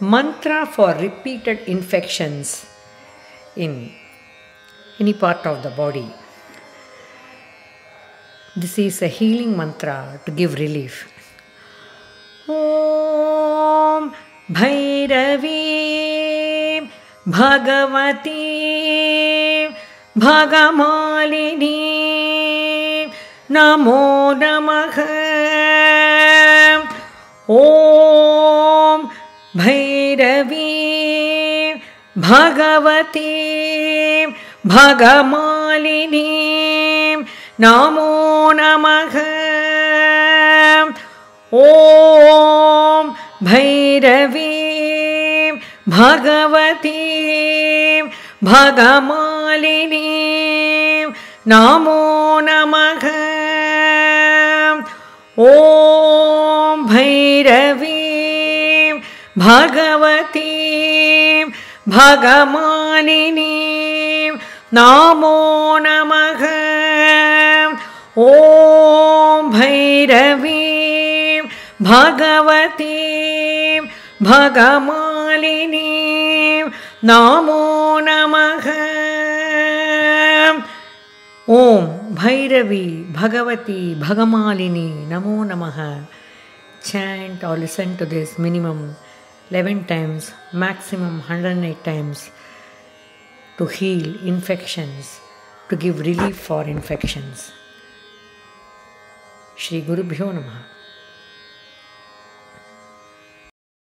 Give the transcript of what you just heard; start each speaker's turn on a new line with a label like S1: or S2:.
S1: mantra for repeated infections in any part of the body. This is a healing mantra to give relief. Om Bhairavi Bhagavathi Bhagamalini Namo Namaha. Om Bhairavi Bhagavathi Bhagamalini Namo Namaha. Om Bhairavi Bhagavathi Bhagamalini Namo Namaha. Om Bhairavi Bhagavathi Bhagamalini Namo Namaha. Om Bhairavi Bhagavathi Bhagamalini Namo Namaha. Om Bhairavi Bhagavati Bhagamalini Namo Namaha. Chant or listen to this minimum 11 times, maximum 108 times to heal infections, to give relief for infections. Shri Gurubhyo Namaha.